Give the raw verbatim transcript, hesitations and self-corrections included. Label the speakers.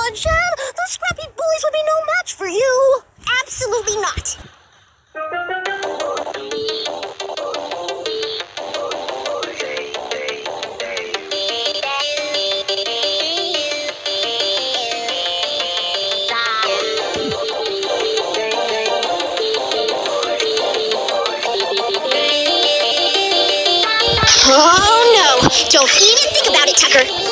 Speaker 1: on, Jen. Those scrappy bullies would be no match for you. Absolutely not. Oh, no. Don't even think about it, Tucker.